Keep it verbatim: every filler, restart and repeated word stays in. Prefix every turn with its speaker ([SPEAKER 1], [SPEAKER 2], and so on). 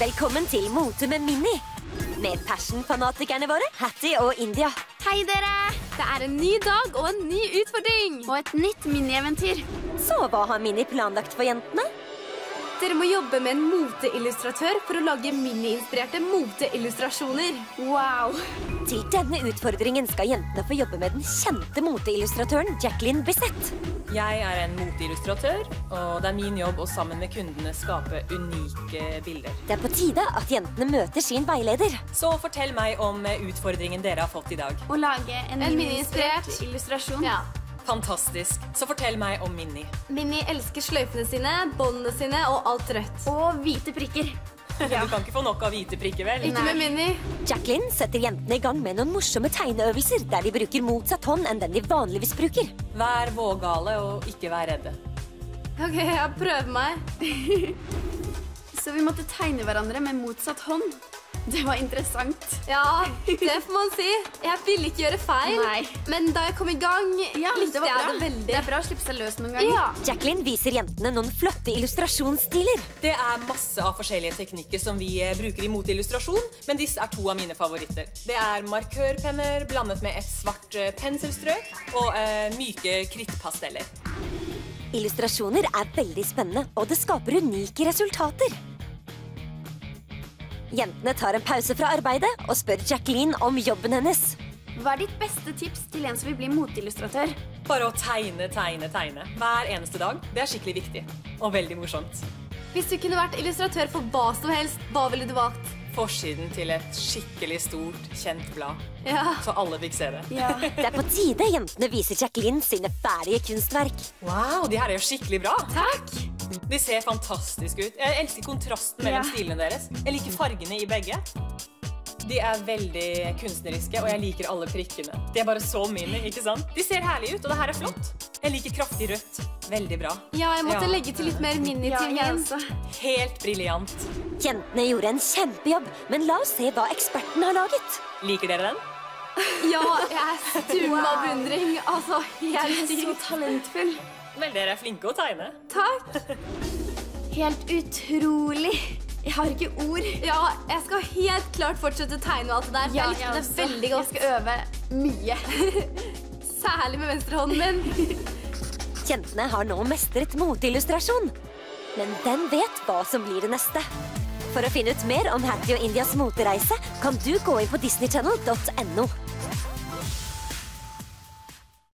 [SPEAKER 1] Velkommen til Mote med Minni. Med passion-fanatikerne våre, Hattie og India.
[SPEAKER 2] Hei dere! Det er en ny dag og en ny utfordring. Og et nytt mini-eventyr.
[SPEAKER 1] Så hva har Minni planlagt for jentene?
[SPEAKER 2] Dere må jobbe med en moteillustratør for å lage mini-inspirerte moteillustrasjoner. Wow!
[SPEAKER 1] Til denne utfordringen skal jentene få jobbe med den kjente moteillustratøren Jacqueline Bisset.
[SPEAKER 3] Jeg er en moteillustratør, og det er min jobb å sammen med kundene skape unike bilder.
[SPEAKER 1] Det er på tide at jentene møter sin veileder.
[SPEAKER 3] Så fortell meg om utfordringen dere har fått i dag.
[SPEAKER 2] Å lage en, en mini-inspirert illustrasjon. Ja.
[SPEAKER 3] Fantastisk. Så fortell meg om Minni.
[SPEAKER 2] Minni elsker sløyfene sine, båndene sine og alt rødt. Og hvite prikker.
[SPEAKER 3] Ja. Du kan ikke få nok av hvite prikker, vel?
[SPEAKER 2] Ikke med Minni.
[SPEAKER 1] Jacqueline setter jentene i gang med noen morsomme tegneøvelser der de bruker motsatt hånd enn den de vanligvis bruker.
[SPEAKER 3] Vær vågale og ikke vær redde.
[SPEAKER 2] Ok, jeg prøver meg. Så vi måtte tegne hverandre med motsatt hånd. Det var interessant. Ja, det får man si. Jeg ville ikke gjøre feil. Nei. Men da jeg kom i gang, ja, likte jeg det veldig. Det er bra å slippe seg løs noen ganger. Ja.
[SPEAKER 1] Jacqueline viser jentene noen flotte illustrasjonsstiler.
[SPEAKER 3] Det er masse av forskjellige teknikker som vi bruker i moteillustrasjon, men disse er to av mine favoritter. Det er markørpenner blandet med et svart penselstrøk og eh, myke krittpasteller.
[SPEAKER 1] Illustrasjoner er veldig spennende, og det skaper unike resultater. Jentene tar en pause fra arbeidet og spør Jacqueline om jobben hennes.
[SPEAKER 2] Hva er ditt beste tips til en som vil bli moteillustratør?
[SPEAKER 3] Bare å tegne, tegne, tegne. Hver eneste dag. Det er skikkelig viktig. Og veldig morsomt.
[SPEAKER 2] Hvis du kunne vært illustratør for hva som helst, hva ville du valgt?
[SPEAKER 3] Forsiden til et skikkelig stort, kjent blad.
[SPEAKER 2] Ja.
[SPEAKER 3] Så alle fikk se det.
[SPEAKER 2] Ja.
[SPEAKER 1] Det er på tide jentene viser Jacqueline sine ferdige kunstverk.
[SPEAKER 3] Wow, de her er jo skikkelig bra.
[SPEAKER 2] Takk!
[SPEAKER 3] De ser fantastisk ut. Jeg elsker kontrasten mellom ja. stilene deres. Jeg liker fargene i begge. De er veldig kunstneriske, og jeg liker alle prikkene. De er bare så mini, ikke sant? De ser herlige ut, og det her er flott. Jeg liker kraftig rødt. Veldig bra.
[SPEAKER 2] Ja, jeg måtte ja. legge til litt mer mini ja, til min.
[SPEAKER 3] Helt briljant.
[SPEAKER 1] Jentene gjorde en kjempejobb, men la oss se hva eksperten har laget.
[SPEAKER 3] Liker dere den?
[SPEAKER 2] Ja, jeg er stum av wow. beundring. Altså, jeg er så talentfull.
[SPEAKER 3] Vel, dere er flinke å tegne.
[SPEAKER 2] Takk. Helt utrolig. Jeg har ikke ord. Ja, jeg skal helt klart fortsette å tegne alt det der. Ja, jeg likte det veldig godt. Jeg skal øve mye. Særlig med venstrehånden min.
[SPEAKER 1] Jentene har nå mestret moteillustrasjon. Men den vet hva som blir det neste. For å finne ut mer om Hattie og Indias motereise, kan du gå inn på disney channel punktum no.